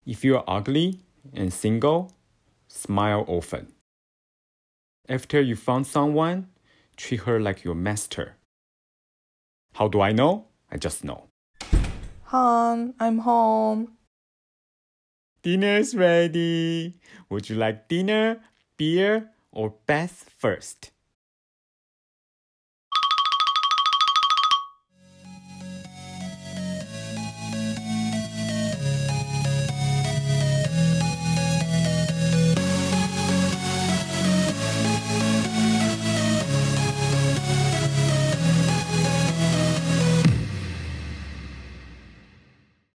If you're ugly and single, smile often. After you found someone, treat her like your master. How do I know? I just know. Hon, I'm home. Dinner's ready. Would you like dinner, beer, or bath first?